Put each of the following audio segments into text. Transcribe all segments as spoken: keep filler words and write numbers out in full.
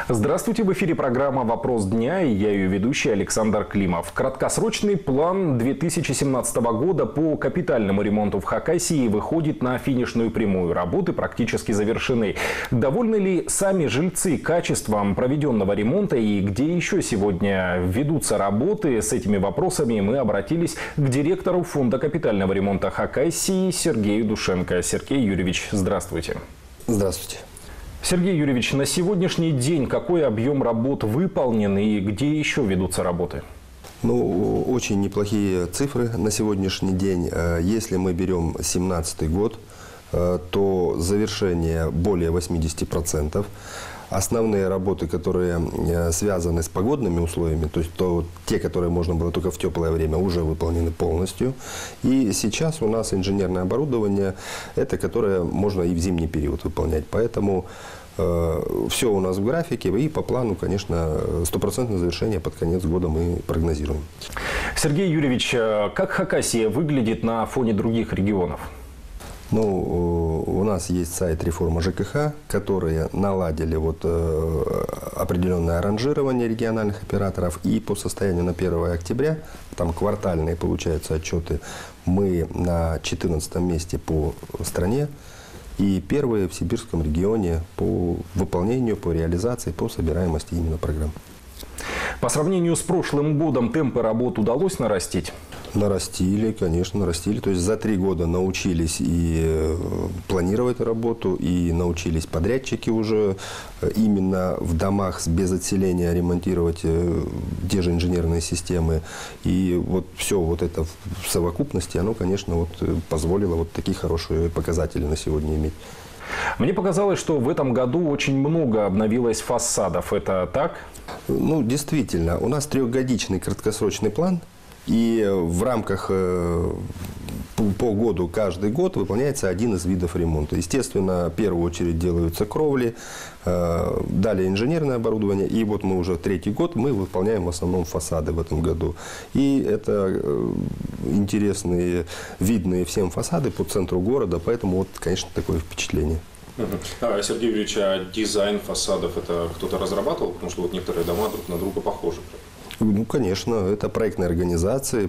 Здравствуйте, в эфире программа «Вопрос дня» и я ее ведущий Александр Климов. Краткосрочный план две тысячи семнадцатого года по капитальному ремонту в Хакасии выходит на финишную прямую. Работы практически завершены. Довольны ли сами жильцы качеством проведенного ремонта и где еще сегодня ведутся работы? С этими вопросами мы обратились к директору фонда капитального ремонта Хакасии Сергею Душенко. Сергей Юрьевич, здравствуйте. Здравствуйте. Сергей Юрьевич, на сегодняшний день какой объем работ выполнен и где еще ведутся работы? Ну, очень неплохие цифры на сегодняшний день. Если мы берем две тысячи семнадцатый год, то завершение более восьмидесяти процентов. Основные работы, которые связаны с погодными условиями, то есть то, те, которые можно было только в теплое время, уже выполнены полностью. И сейчас у нас инженерное оборудование, это которое можно и в зимний период выполнять. Поэтому э, все у нас в графике, и по плану, конечно, стопроцентное завершение под конец года мы прогнозируем. Сергей Юрьевич, как Хакасия выглядит на фоне других регионов? Ну, у нас есть сайт «Реформа ЖКХ», которые наладили вот, э, определенное ранжирование региональных операторов. И по состоянию на первое октября, там квартальные получаются отчеты, мы на четырнадцатом месте по стране и первые в Сибирском регионе по выполнению, по реализации, по собираемости именно программ. По сравнению с прошлым годом темпы работ удалось нарастить? Нарастили, конечно, нарастили. То есть за три года научились и планировать работу, и научились подрядчики уже именно в домах без отселения ремонтировать те же инженерные системы. И вот все вот это в совокупности, оно, конечно, вот позволило вот такие хорошие показатели на сегодня иметь. Мне показалось, что в этом году очень много обновилось фасадов. Это так? Ну, действительно. У нас трехгодичный краткосрочный план. И в рамках э, по году каждый год выполняется один из видов ремонта. Естественно, в первую очередь делаются кровли, э, далее инженерное оборудование. И вот мы уже третий год мы выполняем в основном фасады в этом году. И это э, интересные, видные всем фасады по центру города. Поэтому, вот, конечно, такое впечатление. А, Сергей Юрьевич, а дизайн фасадов это кто-то разрабатывал? Потому что вот некоторые дома друг на друга похожи. Ну, конечно, это проектные организации,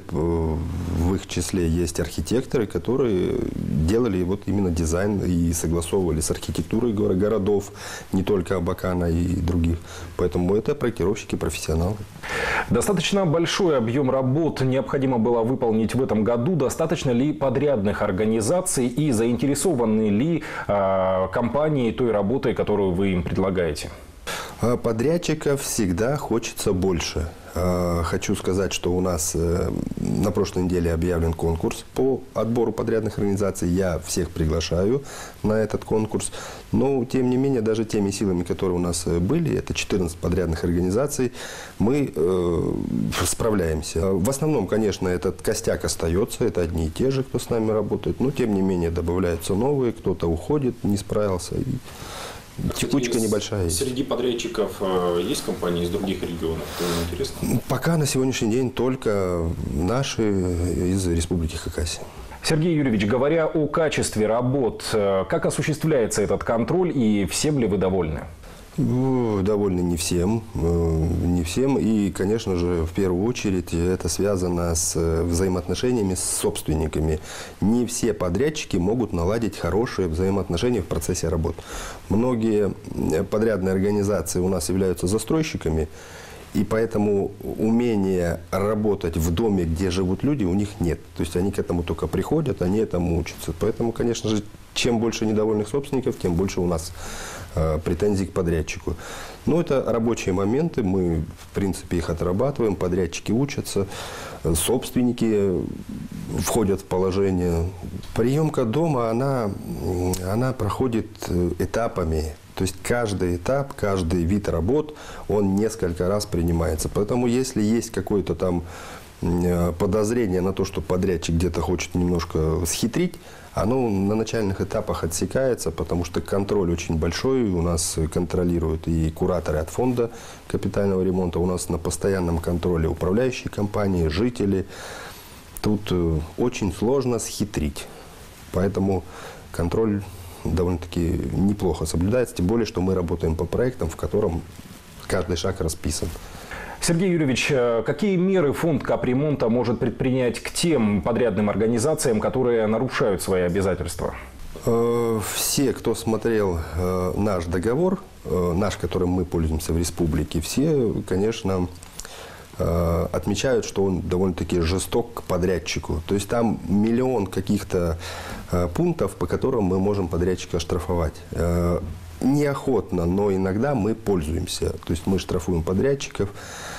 в их числе есть архитекторы, которые делали вот именно дизайн и согласовывали с архитектурой городов, не только Абакана и других. Поэтому это проектировщики, профессионалы. Достаточно большой объем работ необходимо было выполнить в этом году. Достаточно ли подрядных организаций и заинтересованы ли э, компании той работой, которую вы им предлагаете? Подрядчиков всегда хочется больше. Хочу сказать, что у нас на прошлой неделе объявлен конкурс по отбору подрядных организаций. Я всех приглашаю на этот конкурс. Но, тем не менее, даже теми силами, которые у нас были, это четырнадцать подрядных организаций, мы э, справляемся. В основном, конечно, этот костяк остается. Это одни и те же, кто с нами работает. Но, тем не менее, добавляются новые. Кто-то уходит, не справился. И текучка небольшая есть. Среди подрядчиков есть компании из других регионов? Это интересно. Пока на сегодняшний день только наши из Республики Хакасия. Сергей Юрьевич, говоря о качестве работ, как осуществляется этот контроль и всем ли вы довольны? Довольны не всем, не всем. И, конечно же, в первую очередь это связано с взаимоотношениями с собственниками. Не все подрядчики могут наладить хорошие взаимоотношения в процессе работ. Многие подрядные организации у нас являются застройщиками, и поэтому умения работать в доме, где живут люди, у них нет. То есть они к этому только приходят, они этому учатся. Поэтому, конечно же, чем больше недовольных собственников, тем больше у нас э, претензий к подрядчику. Но это рабочие моменты, мы, в принципе, их отрабатываем, подрядчики учатся, собственники входят в положение. Приемка дома, она, она проходит этапами. То есть каждый этап, каждый вид работ, он несколько раз принимается. Поэтому если есть какое-то там подозрение на то, что подрядчик где-то хочет немножко схитрить, оно на начальных этапах отсекается, потому что контроль очень большой. У нас контролируют и кураторы от фонда капитального ремонта. У нас на постоянном контроле управляющие компании, жители. Тут очень сложно схитрить. Поэтому контроль довольно-таки неплохо соблюдается. Тем более, что мы работаем по проектам, в котором каждый шаг расписан. Сергей Юрьевич, какие меры фонд капремонта может предпринять к тем подрядным организациям, которые нарушают свои обязательства? Все, кто смотрел наш договор, наш, которым мы пользуемся в республике, все, конечно, отмечают, что он довольно-таки жесток к подрядчику. То есть там миллион каких-то пунктов, по которым мы можем подрядчика штрафовать. Неохотно, но иногда мы пользуемся. То есть мы штрафуем подрядчиков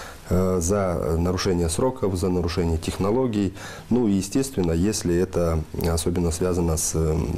за нарушение сроков, за нарушение технологий. Ну и, естественно, если это особенно связано с,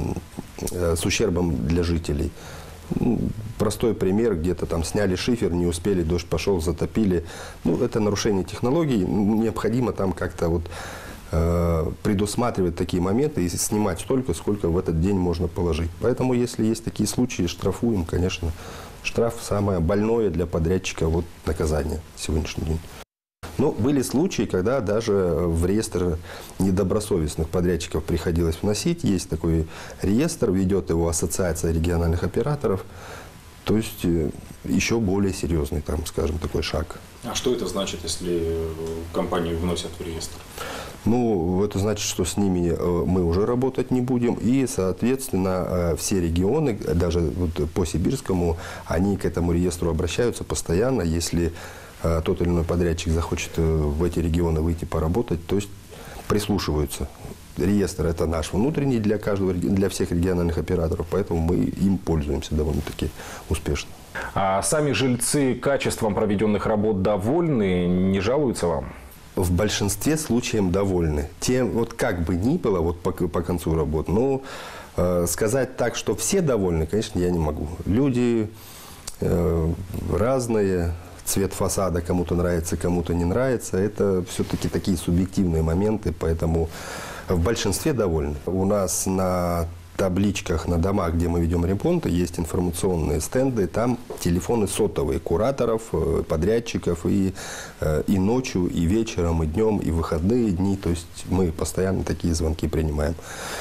с ущербом для жителей. Простой пример, где-то там сняли шифер, не успели, дождь пошел, затопили. Ну, это нарушение технологий. Необходимо там как-то вот э, предусматривать такие моменты и снимать столько, сколько в этот день можно положить. Поэтому, если есть такие случаи, штрафуем, конечно. Штраф самое больное для подрядчика, вот наказание сегодняшний день. Но были случаи, когда даже в реестр недобросовестных подрядчиков приходилось вносить. Есть такой реестр, ведет его Ассоциация региональных операторов. То есть еще более серьезный, там, скажем, такой шаг. А что это значит, если компании вносят в реестр? Ну, это значит, что с ними мы уже работать не будем. И, соответственно, все регионы, даже вот по Сибирскому, они к этому реестру обращаются постоянно, если тот или иной подрядчик захочет в эти регионы выйти поработать, то есть прислушиваются. Реестр – это наш внутренний для каждого, для всех региональных операторов, поэтому мы им пользуемся довольно-таки успешно. А сами жильцы качеством проведенных работ довольны, не жалуются вам? В большинстве случаев довольны. Тем, вот как бы ни было вот по, по концу работ, но э, сказать так, что все довольны, конечно, я не могу. Люди э, разные. Цвет фасада кому-то нравится, кому-то не нравится. Это все-таки такие субъективные моменты, поэтому в большинстве довольны. У нас на табличках на домах, где мы ведем ремонты, есть информационные стенды. Там телефоны сотовые кураторов, подрядчиков и, и ночью, и вечером, и днем, и в выходные дни. То есть мы постоянно такие звонки принимаем.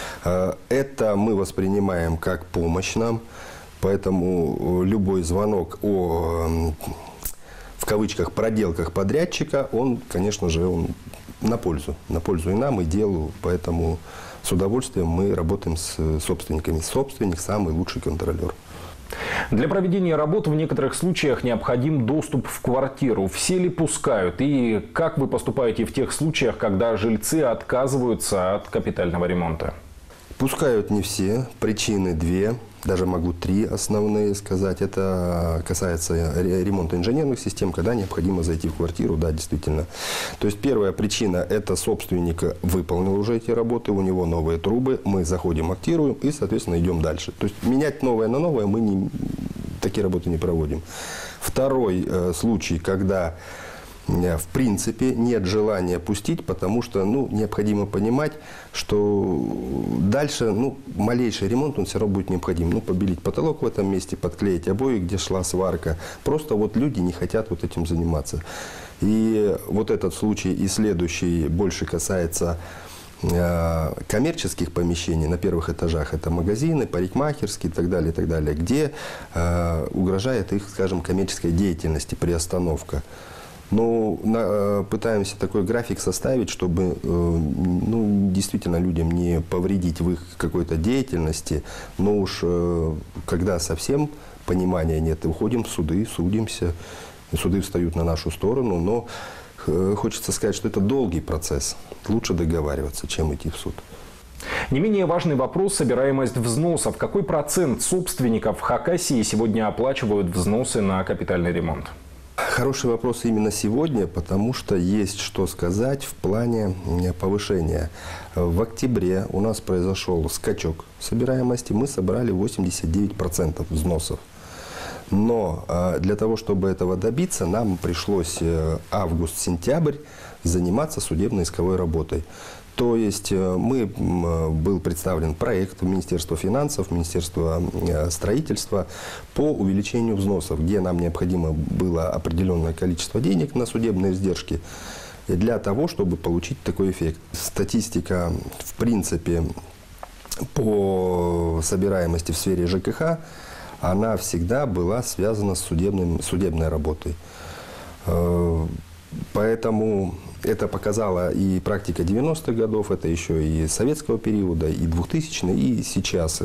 Это мы воспринимаем как помощь нам. Поэтому любой звонок о... в кавычках, проделках подрядчика, он, конечно же, он на пользу. На пользу и нам, и делу. Поэтому с удовольствием мы работаем с собственниками. Собственник – самый лучший контролер. Для проведения работ в некоторых случаях необходим доступ в квартиру. Все ли пускают? И как вы поступаете в тех случаях, когда жильцы отказываются от капитального ремонта? Пускают не все. Причины две. Даже могу три основные сказать. Это касается ремонта инженерных систем, когда необходимо зайти в квартиру, да, действительно. То есть первая причина – это собственник выполнил уже эти работы, у него новые трубы, мы заходим, актируем и, соответственно, идем дальше. То есть менять новое на новое мы не, такие работы не проводим. Второй э, случай, когда в принципе нет желания пустить, потому что ну, необходимо понимать, что дальше ну, малейший ремонт он все равно будет необходим. Ну, побелить потолок в этом месте, подклеить обои, где шла сварка. Просто вот люди не хотят вот этим заниматься. И вот этот случай и следующий больше касается э, коммерческих помещений на первых этажах. Это магазины, парикмахерские и так далее, и так далее, где э, угрожает их, скажем, коммерческой деятельности, приостановка. Но на, пытаемся такой график составить, чтобы ну, действительно людям не повредить в их какой-то деятельности. Но уж когда совсем понимания нет, уходим в суды, судимся. Суды встают на нашу сторону. Но хочется сказать, что это долгий процесс. Лучше договариваться, чем идти в суд. Не менее важный вопрос – собираемость взносов. Какой процент собственников в Хакасии сегодня оплачивают взносы на капитальный ремонт? Хороший вопрос именно сегодня, потому что есть что сказать в плане повышения. В октябре у нас произошел скачок собираемости, мы собрали восемьдесят девять процентов взносов. Но для того, чтобы этого добиться, нам пришлось август-сентябрь заниматься судебно-исковой работой. То есть мы, был представлен проект в Министерство финансов, Министерство строительства по увеличению взносов, где нам необходимо было определенное количество денег на судебные издержки для того, чтобы получить такой эффект. Статистика, в принципе, по собираемости в сфере ЖКХ, она всегда была связана с судебным, судебной работой. Поэтому это показала и практика девяностых годов, это еще и советского периода, и двухтысячных, и сейчас.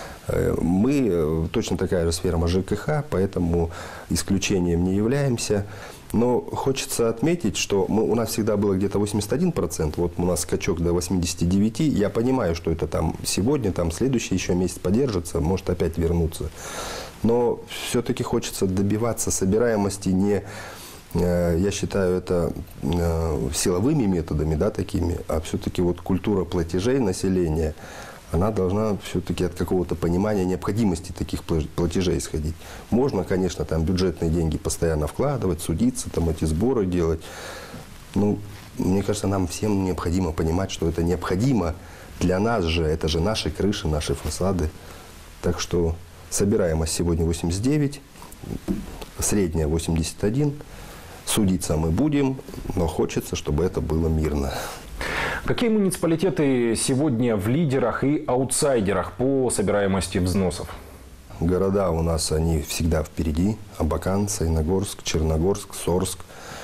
Мы точно такая же сфера ЖКХ, поэтому исключением не являемся. Но хочется отметить, что мы, у нас всегда было где-то восемьдесят один процент, вот у нас скачок до восьмидесяти девяти процентов. Я понимаю, что это там сегодня, там следующий еще месяц подержится, может опять вернуться. Но все-таки хочется добиваться собираемости не, я считаю, это силовыми методами, да, такими, а все-таки вот культура платежей населения, она должна все-таки от какого-то понимания необходимости таких платежей исходить. Можно, конечно, там бюджетные деньги постоянно вкладывать, судиться, там эти сборы делать. Ну, мне кажется, нам всем необходимо понимать, что это необходимо для нас же. Это же наши крыши, наши фасады. Так что собираемость сегодня восемьдесят девять, средняя восемьдесят один. Судиться мы будем, но хочется, чтобы это было мирно. Какие муниципалитеты сегодня в лидерах и аутсайдерах по собираемости взносов? Города у нас, они всегда впереди. Абакан, Саяногорск, Черногорск, Сорск.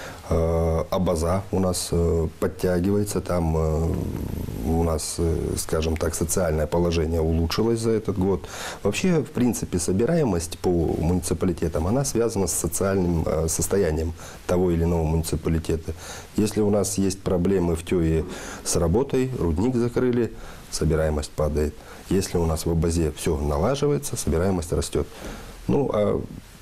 Абаза у нас подтягивается. Там у нас, скажем так, социальное положение улучшилось за этот год. Вообще, в принципе, собираемость по муниципалитетам, она связана с социальным состоянием того или иного муниципалитета. Если у нас есть проблемы в ТЕИ с работой, рудник закрыли, собираемость падает. Если у нас в Абазе все налаживается, собираемость растет. Ну, а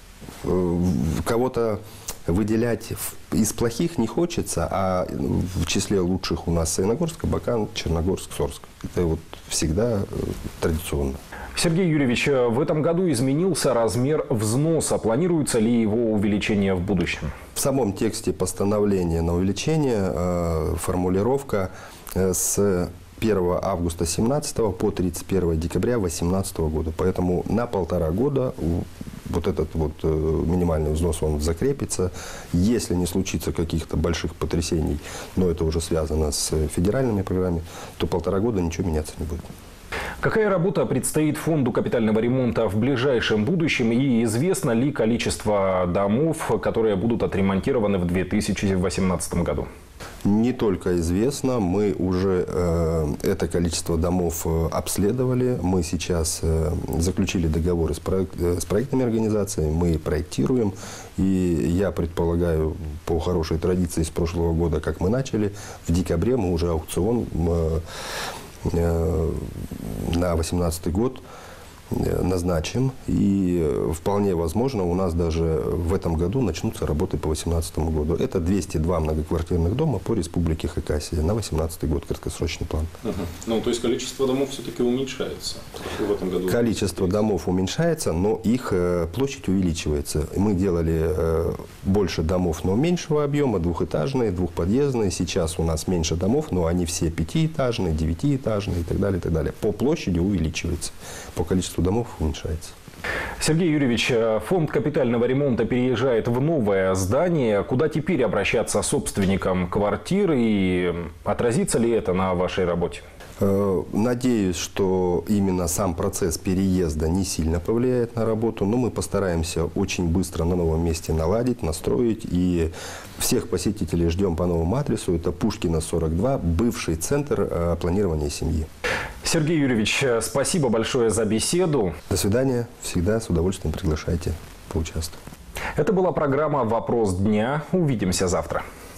кого-то выделять из плохих не хочется, а в числе лучших у нас Саяногорск, Абакан, Черногорск, Сорск. Это вот всегда традиционно. Сергей Юрьевич, в этом году изменился размер взноса. Планируется ли его увеличение в будущем? В самом тексте постановления на увеличение э, формулировка э, с первого августа две тысячи семнадцатого по тридцать первое декабря две тысячи восемнадцатого года. Поэтому на полтора года вот этот вот минимальный взнос, он закрепится. Если не случится каких-то больших потрясений, но это уже связано с федеральными программами, то полтора года ничего меняться не будет. Какая работа предстоит фонду капитального ремонта в ближайшем будущем и известно ли количество домов, которые будут отремонтированы в две тысячи восемнадцатом году? Не только известно, мы уже э, это количество домов обследовали. Мы сейчас э, заключили договоры с, проект, э, с проектными организациями, мы проектируем. И я предполагаю, по хорошей традиции с прошлого года, как мы начали, в декабре мы уже аукцион э, э, на две тысячи восемнадцатый год назначим. И вполне возможно, у нас даже в этом году начнутся работы по две тысячи восемнадцатому году. Это двести два многоквартирных дома по республике Хакасия на две тысячи восемнадцатый год, краткосрочный план. Угу. Ну, то есть количество домов все-таки уменьшается в этом году? Количество домов уменьшается, но их площадь увеличивается. Мы делали больше домов, но меньшего объема, двухэтажные, двухподъездные. Сейчас у нас меньше домов, но они все пятиэтажные, девятиэтажные и так далее, и так далее. По площади увеличивается, по количеству домов уменьшается. Сергей Юрьевич, фонд капитального ремонта переезжает в новое здание. Куда теперь обращаться собственникам квартир и отразится ли это на вашей работе? Надеюсь, что именно сам процесс переезда не сильно повлияет на работу, но мы постараемся очень быстро на новом месте наладить, настроить. И всех посетителей ждем по новому адресу. Это Пушкина, сорок два, бывший центр планирования семьи. Сергей Юрьевич, спасибо большое за беседу. До свидания. Всегда с удовольствием приглашайте поучаствовать. Это была программа «Вопрос дня». Увидимся завтра.